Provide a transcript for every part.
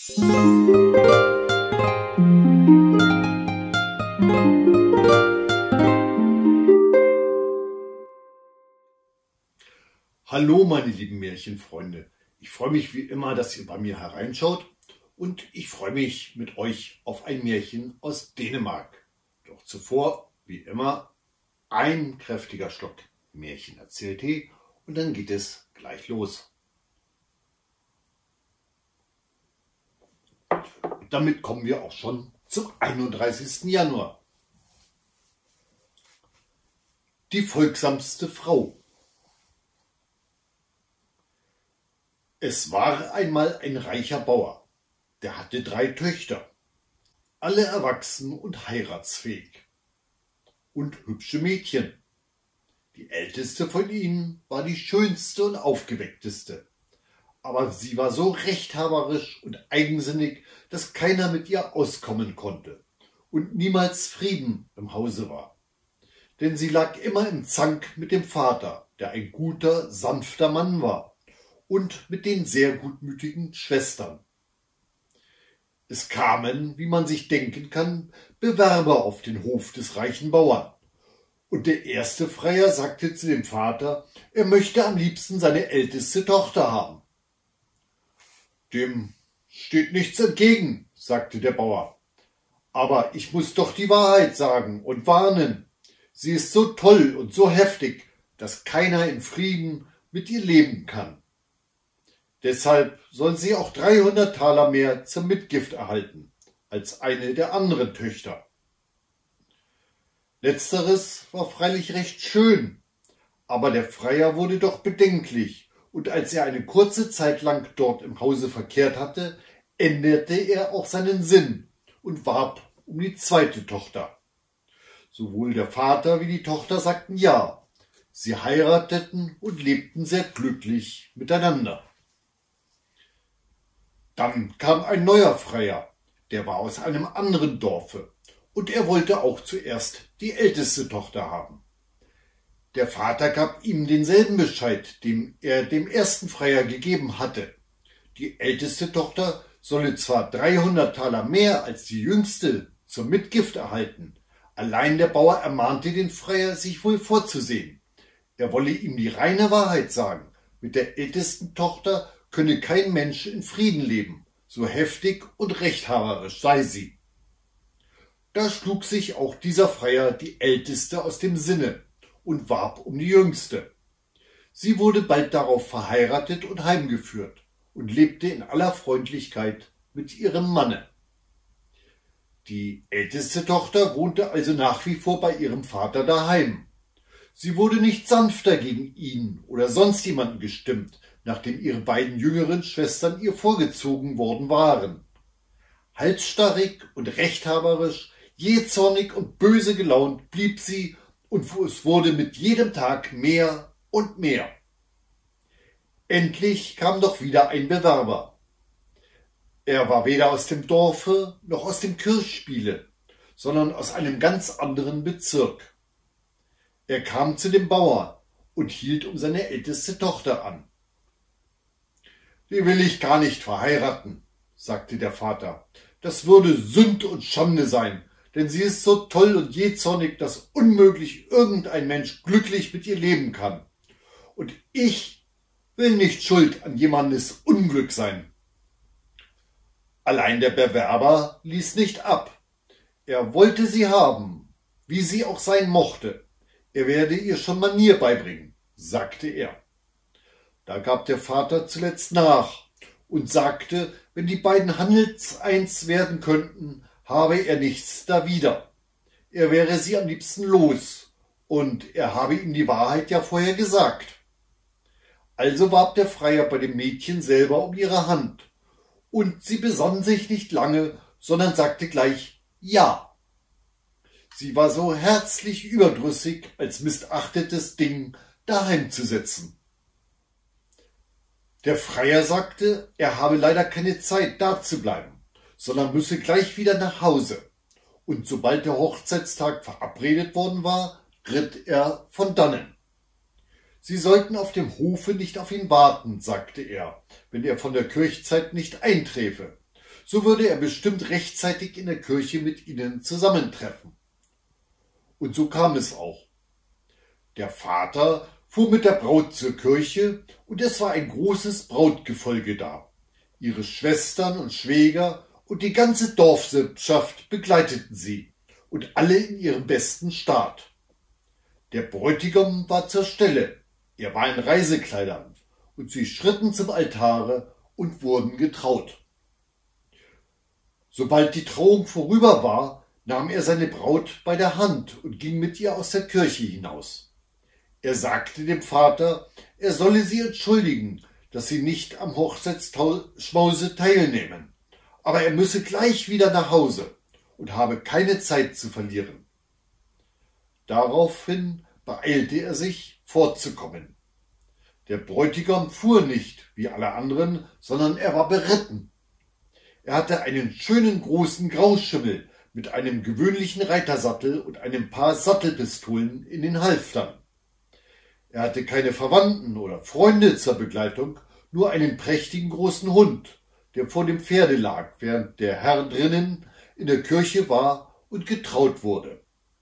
Hallo meine lieben Märchenfreunde, ich freue mich wie immer, dass ihr bei mir hereinschaut und ich freue mich mit euch auf ein Märchen aus Dänemark. Doch zuvor, wie immer, ein kräftiger Schluck Märchenerzähltee und dann geht es gleich los. Und damit kommen wir auch schon zum 31. Januar. Die folgsamste Frau. Es war einmal ein reicher Bauer, der hatte 3 Töchter, alle erwachsen und heiratsfähig und hübsche Mädchen. Die älteste von ihnen war die schönste und aufgeweckteste, aber sie war so rechthaberisch und eigensinnig, dass keiner mit ihr auskommen konnte und niemals Frieden im Hause war. Denn sie lag immer im Zank mit dem Vater, der ein guter, sanfter Mann war, und mit den sehr gutmütigen Schwestern. Es kamen, wie man sich denken kann, Bewerber auf den Hof des reichen Bauern. Und der erste Freier sagte zu dem Vater, er möchte am liebsten seine älteste Tochter haben. Dem steht nichts entgegen, sagte der Bauer. Aber ich muss doch die Wahrheit sagen und warnen. Sie ist so toll und so heftig, dass keiner in Frieden mit ihr leben kann. Deshalb soll sie auch 300 Taler mehr zur Mitgift erhalten, als eine der anderen Töchter. Letzteres war freilich recht schön, aber der Freier wurde doch bedenklich, und als er eine kurze Zeit lang dort im Hause verkehrt hatte, änderte er auch seinen Sinn und warb um die zweite Tochter. Sowohl der Vater wie die Tochter sagten ja, sie heirateten und lebten sehr glücklich miteinander. Dann kam ein neuer Freier, der war aus einem anderen Dorfe, und er wollte auch zuerst die älteste Tochter haben. Der Vater gab ihm denselben Bescheid, den er dem ersten Freier gegeben hatte. Die älteste Tochter solle zwar 300 Taler mehr als die jüngste zur Mitgift erhalten, allein der Bauer ermahnte den Freier, sich wohl vorzusehen. Er wolle ihm die reine Wahrheit sagen, mit der ältesten Tochter könne kein Mensch in Frieden leben, so heftig und rechthaberisch sei sie. Da schlug sich auch dieser Freier die älteste aus dem Sinne und warb um die jüngste. Sie wurde bald darauf verheiratet und heimgeführt und lebte in aller Freundlichkeit mit ihrem Manne. Die älteste Tochter wohnte also nach wie vor bei ihrem Vater daheim. Sie wurde nicht sanfter gegen ihn oder sonst jemanden gestimmt, nachdem ihre beiden jüngeren Schwestern ihr vorgezogen worden waren. Halsstarrig und rechthaberisch, jähzornig und böse gelaunt blieb sie, und es wurde mit jedem Tag mehr und mehr. Endlich kam doch wieder ein Bewerber. Er war weder aus dem Dorfe noch aus dem Kirchspiele, sondern aus einem ganz anderen Bezirk. Er kam zu dem Bauer und hielt um seine älteste Tochter an. Die will ich gar nicht verheiraten, sagte der Vater. Das würde Sünd und Schande sein, denn sie ist so toll und jähzornig, dass unmöglich irgendein Mensch glücklich mit ihr leben kann. Und ich will nicht schuld an jemandes Unglück sein. Allein der Bewerber ließ nicht ab. Er wollte sie haben, wie sie auch sein mochte. Er werde ihr schon Manier beibringen, sagte er. Da gab der Vater zuletzt nach und sagte, wenn die beiden handelseins werden könnten, habe er nichts dawider. Er wäre sie am liebsten los, und er habe ihm die Wahrheit ja vorher gesagt. Also warb der Freier bei dem Mädchen selber um ihre Hand, und sie besann sich nicht lange, sondern sagte gleich ja. Sie war so herzlich überdrüssig, als missachtetes Ding daheim zu sitzen. Der Freier sagte, er habe leider keine Zeit, da zu bleiben, sondern müsse gleich wieder nach Hause. Und sobald der Hochzeitstag verabredet worden war, ritt er von dannen. Sie sollten auf dem Hofe nicht auf ihn warten, sagte er, wenn er von der Kirchzeit nicht einträfe, so würde er bestimmt rechtzeitig in der Kirche mit ihnen zusammentreffen. Und so kam es auch. Der Vater fuhr mit der Braut zur Kirche und es war ein großes Brautgefolge da. Ihre Schwestern und Schwäger und die ganze Dorfsippschaft begleiteten sie und alle in ihrem besten Staat. Der Bräutigam war zur Stelle, er war in Reisekleidern und sie schritten zum Altare und wurden getraut. Sobald die Trauung vorüber war, nahm er seine Braut bei der Hand und ging mit ihr aus der Kirche hinaus. Er sagte dem Vater, er solle sie entschuldigen, dass sie nicht am Hochzeitsschmause teilnehmen, aber er müsse gleich wieder nach Hause und habe keine Zeit zu verlieren. Daraufhin beeilte er sich, fortzukommen. Der Bräutigam fuhr nicht, wie alle anderen, sondern er war beritten. Er hatte einen schönen großen Grauschimmel mit einem gewöhnlichen Reitersattel und einem Paar Sattelpistolen in den Halftern. Er hatte keine Verwandten oder Freunde zur Begleitung, nur einen prächtigen großen Hund, der vor dem Pferde lag, während der Herr drinnen in der Kirche war und getraut wurde.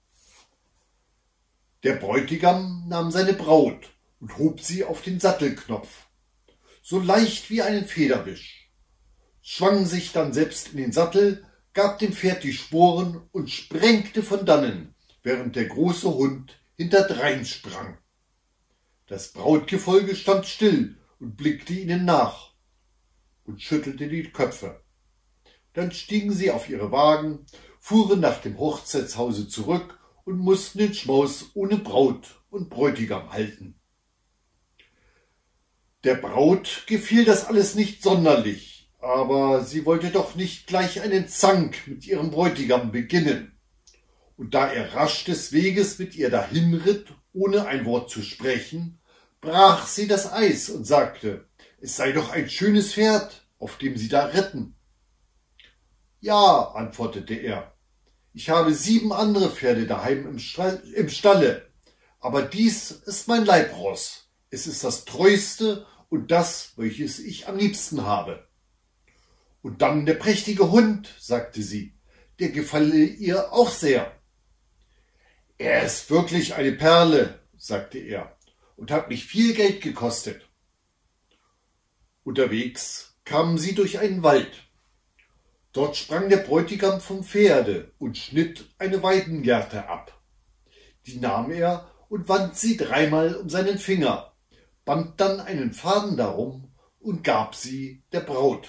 Der Bräutigam nahm seine Braut und hob sie auf den Sattelknopf, so leicht wie einen Federwisch, schwang sich dann selbst in den Sattel, gab dem Pferd die Sporen und sprengte von dannen, während der große Hund hinterdrein sprang. Das Brautgefolge stand still und blickte ihnen nach und schüttelte die Köpfe. Dann stiegen sie auf ihre Wagen, fuhren nach dem Hochzeitshause zurück und mussten den Schmaus ohne Braut und Bräutigam halten. Der Braut gefiel das alles nicht sonderlich, aber sie wollte doch nicht gleich einen Zank mit ihrem Bräutigam beginnen. Und da er rasch des Weges mit ihr dahinritt, ohne ein Wort zu sprechen, brach sie das Eis und sagte, es sei doch ein schönes Pferd, auf dem sie da ritten. Ja, antwortete er, ich habe 7 andere Pferde daheim im Stalle, aber dies ist mein Leibross. Es ist das treueste und das, welches ich am liebsten habe. Und dann der prächtige Hund, sagte sie, der gefalle ihr auch sehr. Er ist wirklich eine Perle, sagte er, und hat mich viel Geld gekostet. Unterwegs kamen sie durch einen Wald. Dort sprang der Bräutigam vom Pferde und schnitt eine Weidengerte ab. Die nahm er und wand sie 3-mal um seinen Finger, band dann einen Faden darum und gab sie der Braut.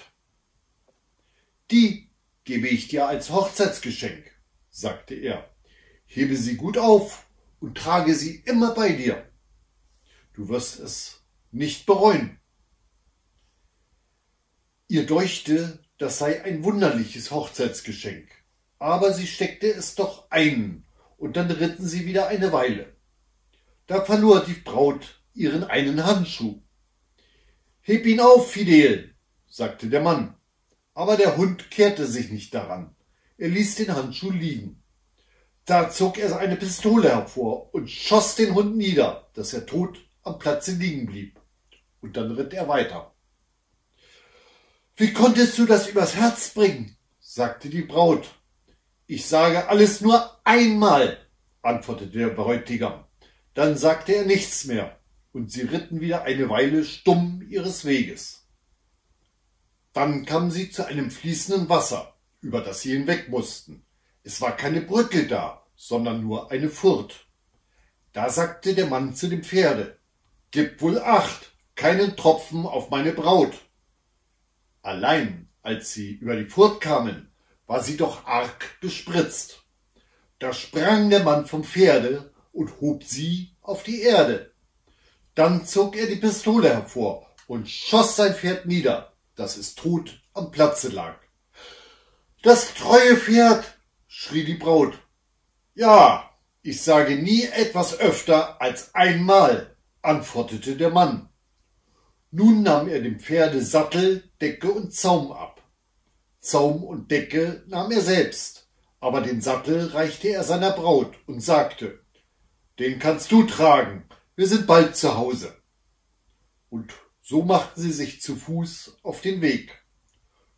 Die gebe ich dir als Hochzeitsgeschenk, sagte er. Hebe sie gut auf und trage sie immer bei dir. Du wirst es nicht bereuen. Ihr däuchte, das sei ein wunderliches Hochzeitsgeschenk, aber sie steckte es doch ein, und dann ritten sie wieder eine Weile. Da verlor die Braut ihren einen Handschuh. Heb ihn auf, Fidel, sagte der Mann, aber der Hund kehrte sich nicht daran. Er ließ den Handschuh liegen. Da zog er eine Pistole hervor und schoss den Hund nieder, dass er tot am Platze liegen blieb. Und dann ritt er weiter. Wie konntest du das übers Herz bringen? Sagte die Braut. Ich sage alles nur einmal, antwortete der Bräutigam. Dann sagte er nichts mehr, und sie ritten wieder eine Weile stumm ihres Weges. Dann kamen sie zu einem fließenden Wasser, über das sie hinweg mussten. Es war keine Brücke da, sondern nur eine Furt. Da sagte der Mann zu dem Pferde, Gib wohl Acht, keinen Tropfen auf meine Braut. Allein, als sie über die Furt kamen, war sie doch arg bespritzt. Da sprang der Mann vom Pferde und hob sie auf die Erde. Dann zog er die Pistole hervor und schoss sein Pferd nieder, dass es tot am Platze lag. Das treue Pferd, schrie die Braut. Ja, ich sage nie etwas öfter als einmal, antwortete der Mann. Nun nahm er dem Pferde Sattel, Decke und Zaum ab. Zaum und Decke nahm er selbst, aber den Sattel reichte er seiner Braut und sagte, Den kannst du tragen, wir sind bald zu Hause. Und so machten sie sich zu Fuß auf den Weg.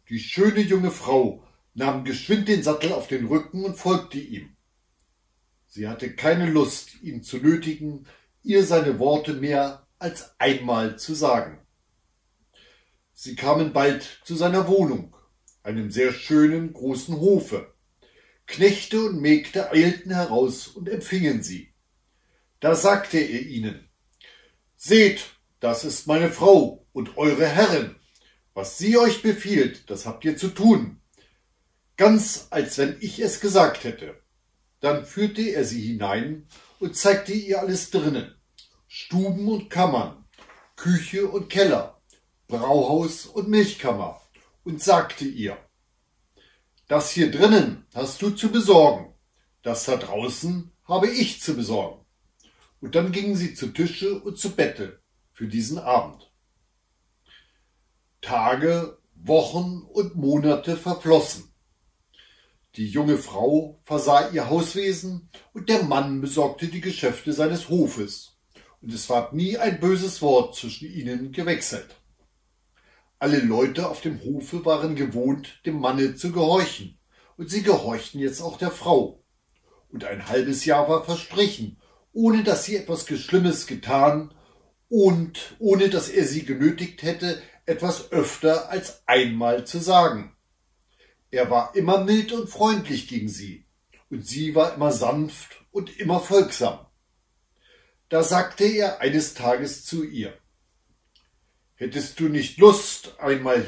Die schöne junge Frau nahm geschwind den Sattel auf den Rücken und folgte ihm. Sie hatte keine Lust, ihn zu nötigen, ihr seine Worte mehr als einmal zu sagen. Sie kamen bald zu seiner Wohnung, einem sehr schönen großen Hofe. Knechte und Mägde eilten heraus und empfingen sie. Da sagte er ihnen: Seht, das ist meine Frau und eure Herrin. Was sie euch befiehlt, das habt ihr zu tun. Ganz als wenn ich es gesagt hätte. Dann führte er sie hinein und zeigte ihr alles drinnen. Stuben und Kammern, Küche und Keller, Brauhaus und Milchkammer, und sagte ihr: Das hier drinnen hast du zu besorgen, das da draußen habe ich zu besorgen. Und dann gingen sie zu Tische und zu Bette für diesen Abend. Tage, Wochen und Monate verflossen. Die junge Frau versah ihr Hauswesen und der Mann besorgte die Geschäfte seines Hofes, und es ward nie ein böses Wort zwischen ihnen gewechselt. Alle Leute auf dem Hofe waren gewohnt, dem Manne zu gehorchen, und sie gehorchten jetzt auch der Frau. Und ein halbes Jahr war verstrichen, ohne dass sie etwas Schlimmes getan und ohne dass er sie genötigt hätte, etwas öfter als einmal zu sagen. Er war immer mild und freundlich gegen sie, und sie war immer sanft und immer folgsam. Da sagte er eines Tages zu ihr: Hättest du nicht Lust, einmal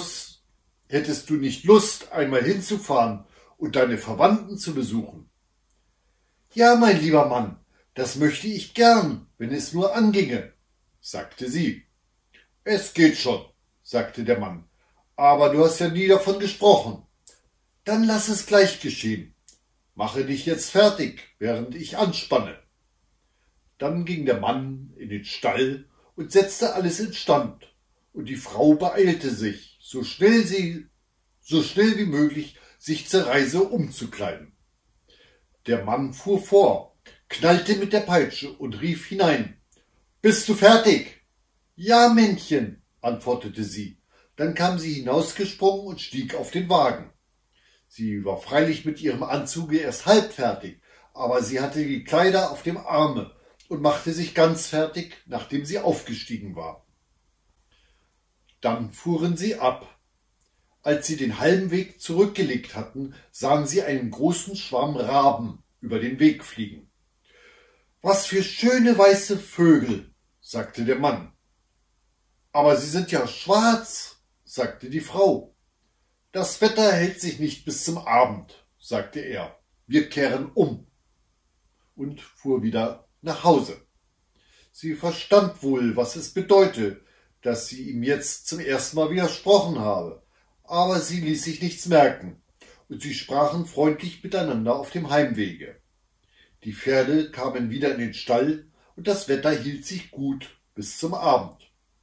hinzufahren und deine Verwandten zu besuchen? Ja, mein lieber Mann, das möchte ich gern, wenn es nur anginge, sagte sie. Es geht schon, sagte der Mann, aber du hast ja nie davon gesprochen. Dann lass es gleich geschehen. Mache dich jetzt fertig, während ich anspanne. Dann ging der Mann in den Stall und setzte alles instand, und die Frau beeilte sich, so schnell wie möglich, sich zur Reise umzukleiden. Der Mann fuhr vor, knallte mit der Peitsche und rief hinein: Bist du fertig? Ja, Männchen, antwortete sie. Dann kam sie hinausgesprungen und stieg auf den Wagen. Sie war freilich mit ihrem Anzuge erst halb fertig, aber sie hatte die Kleider auf dem Arme und machte sich ganz fertig, nachdem sie aufgestiegen war. Dann fuhren sie ab. Als sie den halben Weg zurückgelegt hatten, sahen sie einen großen Schwarm Raben über den Weg fliegen. Was für schöne weiße Vögel, sagte der Mann. Aber sie sind ja schwarz, sagte die Frau. Das Wetter hält sich nicht bis zum Abend, sagte er. Wir kehren um. Und fuhr wieder nach Hause. Sie verstand wohl, was es bedeute, dass sie ihm jetzt zum ersten Mal widersprochen habe, aber sie ließ sich nichts merken, und sie sprachen freundlich miteinander auf dem Heimwege. Die Pferde kamen wieder in den Stall, und das Wetter hielt sich gut bis zum Abend.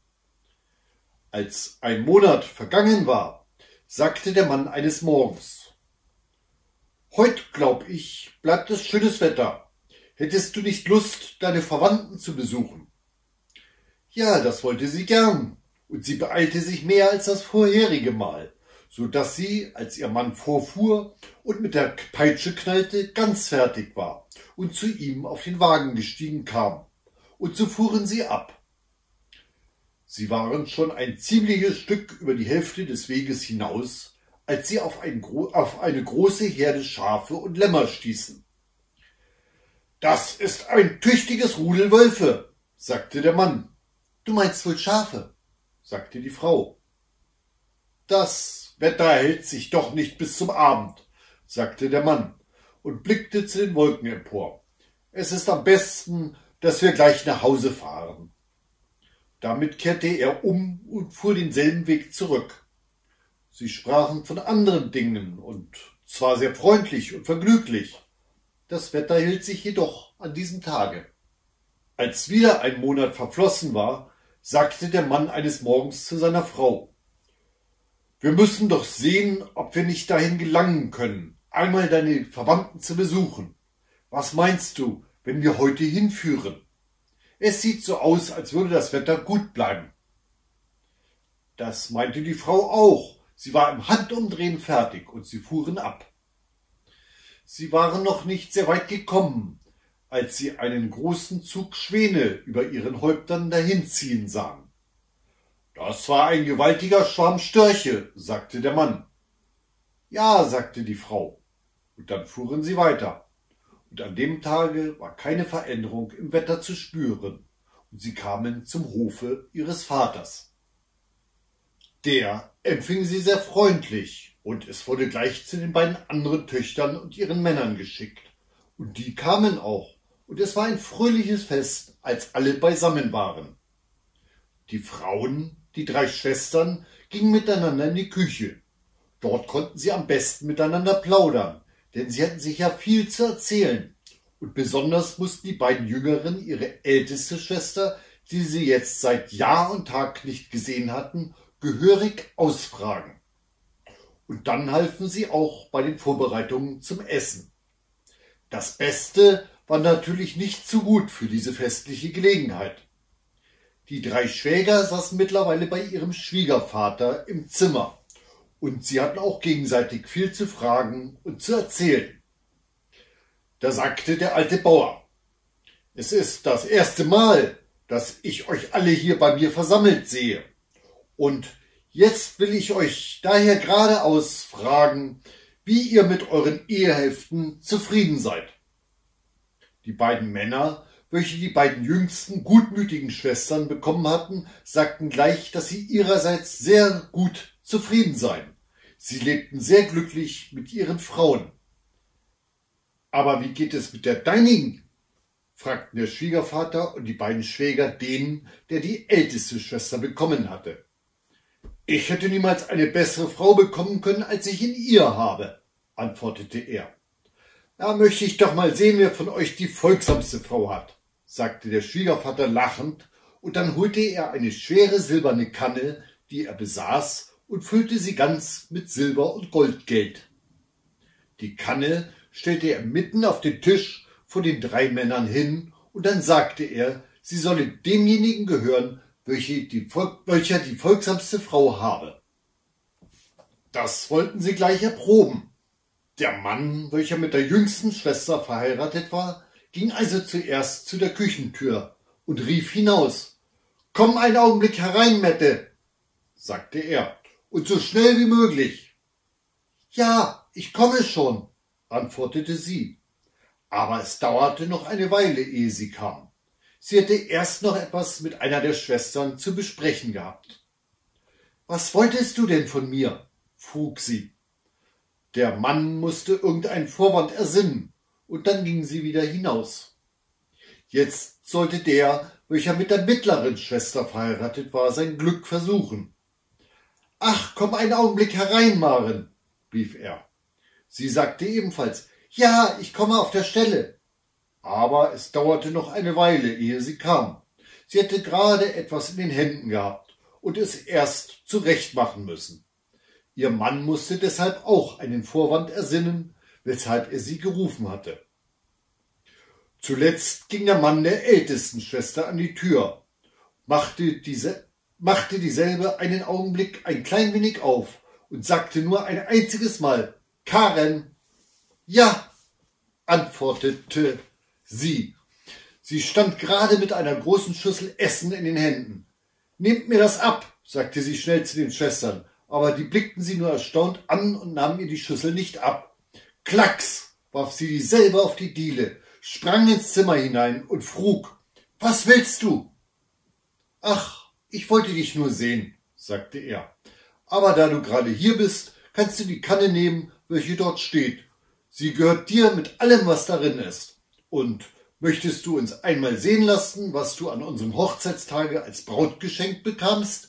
Als ein Monat vergangen war, sagte der Mann eines Morgens: Heut, glaub ich, bleibt es schönes Wetter. Hättest du nicht Lust, deine Verwandten zu besuchen? Ja, das wollte sie gern, und sie beeilte sich mehr als das vorherige Mal, so dass sie, als ihr Mann vorfuhr und mit der Peitsche knallte, ganz fertig war und zu ihm auf den Wagen gestiegen kam, und so fuhren sie ab. Sie waren schon ein ziemliches Stück über die Hälfte des Weges hinaus, als sie auf eine große Herde Schafe und Lämmer stießen. Das ist ein tüchtiges Rudel Wölfe, sagte der Mann. Du meinst wohl Schafe, sagte die Frau. Das Wetter hält sich doch nicht bis zum Abend, sagte der Mann und blickte zu den Wolken empor. Es ist am besten, dass wir gleich nach Hause fahren. Damit kehrte er um und fuhr denselben Weg zurück. Sie sprachen von anderen Dingen, und zwar sehr freundlich und vergnüglich. Das Wetter hielt sich jedoch an diesem Tage. Als wieder ein Monat verflossen war, sagte der Mann eines Morgens zu seiner Frau: Wir müssen doch sehen, ob wir nicht dahin gelangen können, einmal deine Verwandten zu besuchen. Was meinst du, wenn wir heute hinführen? Es sieht so aus, als würde das Wetter gut bleiben. Das meinte die Frau auch. Sie war im Handumdrehen fertig und sie fuhren ab. Sie waren noch nicht sehr weit gekommen, als sie einen großen Zug Schwäne über ihren Häuptern dahinziehen sahen. »Das war ein gewaltiger Schwarm Störche«, sagte der Mann. »Ja«, sagte die Frau. Und dann fuhren sie weiter. Und an dem Tage war keine Veränderung im Wetter zu spüren, und sie kamen zum Hofe ihres Vaters. Der empfing sie sehr freundlich, und es wurde gleich zu den beiden anderen Töchtern und ihren Männern geschickt. Und die kamen auch, und es war ein fröhliches Fest, als alle beisammen waren. Die Frauen, die 3 Schwestern, gingen miteinander in die Küche. Dort konnten sie am besten miteinander plaudern, denn sie hatten sich ja viel zu erzählen. Und besonders mussten die beiden Jüngeren ihre älteste Schwester, die sie jetzt seit Jahr und Tag nicht gesehen hatten, gehörig ausfragen. Und dann halfen sie auch bei den Vorbereitungen zum Essen. Das Beste war natürlich nicht zu gut für diese festliche Gelegenheit. Die 3 Schwäger saßen mittlerweile bei ihrem Schwiegervater im Zimmer, und sie hatten auch gegenseitig viel zu fragen und zu erzählen. Da sagte der alte Bauer: »Es ist das erste Mal, dass ich euch alle hier bei mir versammelt sehe. Und jetzt will ich euch daher geradeaus fragen, wie ihr mit euren Ehehälften zufrieden seid.« Die beiden Männer, welche die beiden jüngsten gutmütigen Schwestern bekommen hatten, sagten gleich, dass sie ihrerseits sehr gut zufrieden seien. Sie lebten sehr glücklich mit ihren Frauen. »Aber wie geht es mit der deinigen?«, fragten der Schwiegervater und die beiden Schwäger den, der die älteste Schwester bekommen hatte. »Ich hätte niemals eine bessere Frau bekommen können, als ich in ihr habe«, antwortete er. »Da möchte ich doch mal sehen, wer von euch die folgsamste Frau hat«, sagte der Schwiegervater lachend, und dann holte er eine schwere silberne Kanne, die er besaß, und füllte sie ganz mit Silber und Goldgeld. Die Kanne stellte er mitten auf den Tisch vor den 3 Männern hin, und dann sagte er, sie solle demjenigen gehören, welcher die folgsamste Frau habe. Das wollten sie gleich erproben. Der Mann, welcher mit der jüngsten Schwester verheiratet war, ging also zuerst zu der Küchentür und rief hinaus: »Komm einen Augenblick herein, Mette«, sagte er, »und so schnell wie möglich.« »Ja, ich komme schon«, antwortete sie. Aber es dauerte noch eine Weile, ehe sie kam. Sie hätte erst noch etwas mit einer der Schwestern zu besprechen gehabt. »Was wolltest du denn von mir?«, frug sie. Der Mann musste irgendeinen Vorwand ersinnen, und dann ging sie wieder hinaus. Jetzt sollte der, welcher mit der mittleren Schwester verheiratet war, sein Glück versuchen. »Ach, komm einen Augenblick herein, Maren«, rief er. Sie sagte ebenfalls: »Ja, ich komme auf der Stelle.« Aber es dauerte noch eine Weile, ehe sie kam. Sie hätte gerade etwas in den Händen gehabt und es erst zurechtmachen müssen. Ihr Mann musste deshalb auch einen Vorwand ersinnen, weshalb er sie gerufen hatte. Zuletzt ging der Mann der ältesten Schwester an die Tür, machte dieselbe einen Augenblick ein klein wenig auf und sagte nur ein einziges Mal: »Karen!« »Ja«, antwortete sie. Sie stand gerade mit einer großen Schüssel Essen in den Händen. »Nehmt mir das ab«, sagte sie schnell zu den Schwestern, aber die blickten sie nur erstaunt an und nahmen ihr die Schüssel nicht ab. Klacks, warf sie dieselbe auf die Diele, sprang ins Zimmer hinein und frug: »Was willst du?« »Ach, ich wollte dich nur sehen«, sagte er. »Aber da du gerade hier bist, kannst du die Kanne nehmen, welche dort steht. Sie gehört dir mit allem, was darin ist. Und möchtest du uns einmal sehen lassen, was du an unserem Hochzeitstage als Brautgeschenk bekamst?«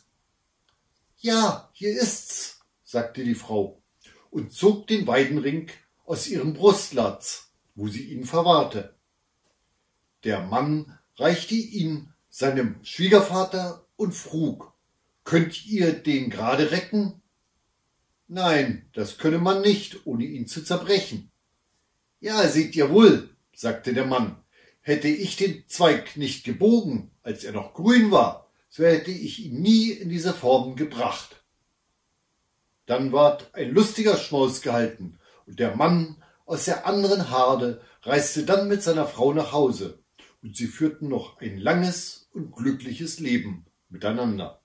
»Ja, hier ist's«, sagte die Frau und zog den Weidenring aus ihrem Brustlatz, wo sie ihn verwahrte. Der Mann reichte ihn seinem Schwiegervater und frug: »Könnt ihr den gerade recken?« »Nein, das könne man nicht, ohne ihn zu zerbrechen.« »Ja, seht ihr wohl«, sagte der Mann, »hätte ich den Zweig nicht gebogen, als er noch grün war, so hätte ich ihn nie in diese Form gebracht.« Dann ward ein lustiger Schmaus gehalten, und der Mann aus der anderen Harde reiste dann mit seiner Frau nach Hause, und sie führten noch ein langes und glückliches Leben miteinander.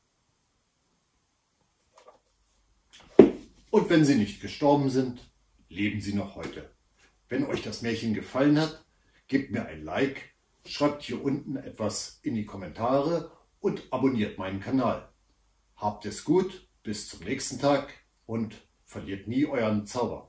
Und wenn sie nicht gestorben sind, leben sie noch heute. Wenn euch das Märchen gefallen hat, gebt mir ein Like, schreibt hier unten etwas in die Kommentare und abonniert meinen Kanal. Habt es gut, bis zum nächsten Tag und verliert nie euren Zauber.